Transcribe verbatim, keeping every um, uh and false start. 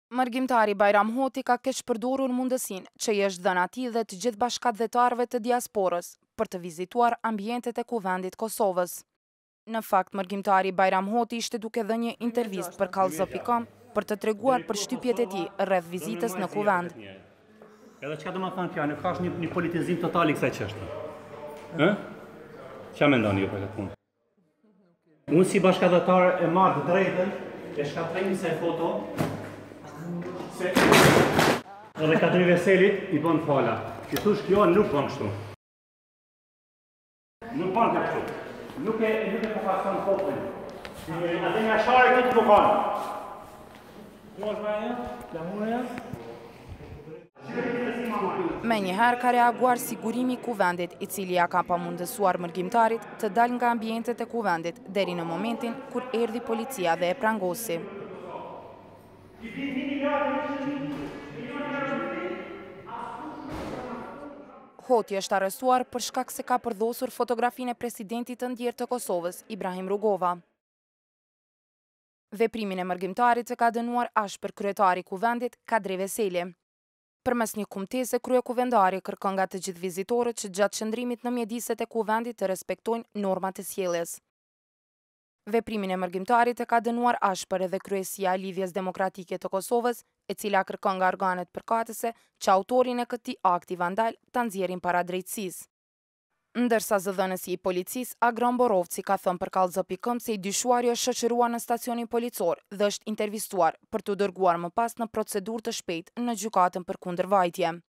Mërgjimtari Bajram Hoti ka keq përdorur mundësinë që i është dhënë atij dhe të gjithë bashkëdhetarëve të diasporës për të vizituar ambientet e Kuvendit Kosovës. Në fakt, mërgjimtari Bajram Hoti ishte duke dhënë një intervistë për kallzo pikë com për të treguar për shtypjet e tij rreth vizitës në Kuvend. Edhe çka do të thonë kjo, ka një, një politizim total i kësaj çështje. Ë? Ç'a mendoni ju për këtë punë? Unë si bashkëdhetar e marr të drejtën e shkatrimi se foto se edhe Katri Veselit i bën fala. I thush kjo nuk bën kështu. Nuk bën kështu. Nuk e nuk e përfaqëson foton. Atë një ashare këtë nuk bën. Kjo është ajo? Plamuja? Me njëherë ka reaguar sigurimi i Kuvendit, i cili ja ka pamundësuar mërgjimtarit të dalë nga ambientet e Kuvendit deri në momentin kur erdhi policia dhe e prangosi. Hoti është arrestuar për shkak se ka përdosur fotografinë e presidentit të ndjerë të Kosovës, Ibrahim Rugova. Veprimin e mërgjimtarit e ka dënuar ashpër kryetari i Kuvendit, Kadri Veseli. Përmes një kumtese, kryekuvendari kërkon nga të gjithë vizitorët që gjatë qëndrimit në mjediset e Kuvendit të respektojnë normat e sjelljes. Veprimin e mërgjimtarit e ka dënuar ashpër edhe kryesia e Lidhjes Demokratike të Kosovës, e cila kërkon nga organet përkatëse që autorin e këtij akti vandal ta nxjerrin para drejtësisë. Ndërsa zëdhënësi i policisë, Agron Borovci ka thënë për kallzo pikë com se i dyshuari është shoqëruar në stacionin policor dhe është intervistuar për t'u dërguar më pas në procedurë të shpejtë në gjykatën përkundër vajtje.